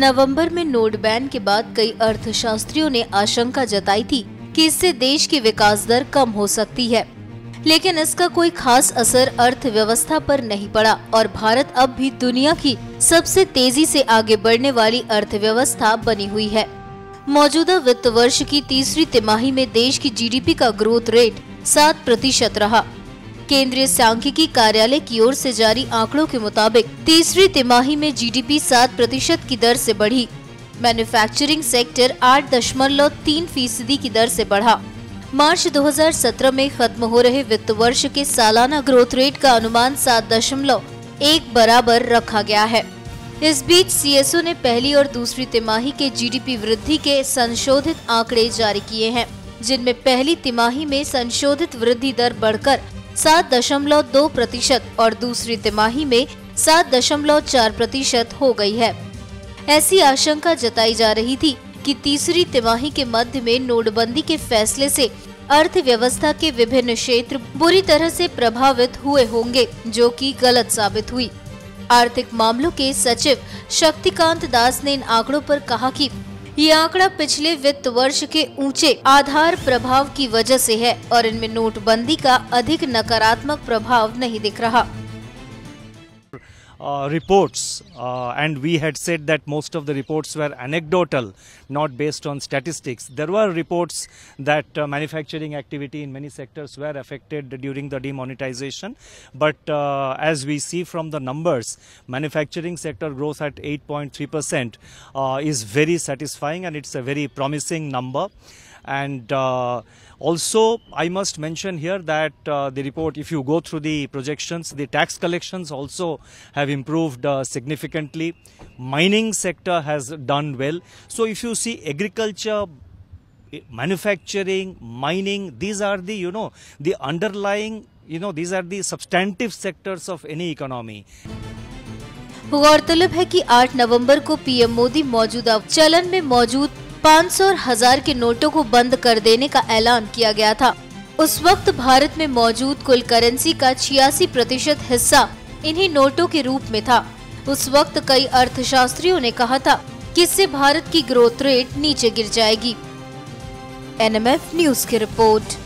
नवंबर में note ban के बाद कई अर्थशास्त्रियों ने आशंका जताई थी कि इससे देश की विकास दर कम हो सकती है, लेकिन इसका कोई खास असर अर्थव्यवस्था पर नहीं पड़ा और भारत अब भी दुनिया की सबसे तेजी से आगे बढ़ने वाली अर्थव्यवस्था बनी हुई है। मौजूदा वित्त वर्ष की तीसरी तिमाही में देश की जीडीपी का ग्रोथ रेट 7% रहा। केंद्रीय सांख्यिकी कार्यालय की ओर से जारी आंकड़ों के मुताबिक तीसरी तिमाही में जीडीपी 7% की दर से बढ़ी। मैन्युफैक्चरिंग सेक्टर 8.3% की दर से बढ़ा। मार्च 2017 में खत्म हो रहे वित्त वर्ष के सालाना ग्रोथ रेट का अनुमान 7.1 बराबर रखा गया है। इस बीच सीएसओ ने पहली और दूसरी तिमाही के जीडीपी वृद्धि के संशोधित आंकड़े जारी किए हैं, जिनमें पहली तिमाही में संशोधित वृद्धि दर बढ़कर 7.2% और दूसरी तिमाही में 7.4% हो गई है। ऐसी आशंका जताई जा रही थी कि तीसरी तिमाही के मध्य में नोटबंदी के फैसले से अर्थव्यवस्था के विभिन्न क्षेत्र बुरी तरह से प्रभावित हुए होंगे, जो कि गलत साबित हुई। आर्थिक मामलों के सचिव शक्तिकांत दास ने इन आंकड़ों पर कहा कि ये आंकड़ा पिछले वित्त वर्ष के ऊंचे आधार प्रभाव की वजह से है और इनमें नोटबंदी का अधिक नकारात्मक प्रभाव नहीं दिख रहा। Reports and we had said that most of the reports were anecdotal, not based on statistics. There were reports that manufacturing activity in many sectors were affected during the demonetization, but as we see from the numbers, manufacturing sector growth at 8.3% is very satisfying and it's a very promising number. And also I must mention here that the report, if you go through the projections, the tax collections also have improved significantly. Mining sector has done well. So if you see agriculture, manufacturing, mining, these are the, the underlying, these are the substantive sectors of any economy. गौरतलब है कि 8 नवंबर को PM Modi मौजूदा चलन में मौजूद 500 और 1000 के नोटों को बंद कर देने का ऐलान किया गया था। उस वक्त भारत में मौजूद कुल करेंसी का 86% हिस्सा इन्हीं नोटों के रूप में था। उस वक्त कई अर्थशास्त्रियों ने कहा था कि इससे भारत की ग्रोथ रेट नीचे गिर जाएगी। एनएमएफ न्यूज की रिपोर्ट।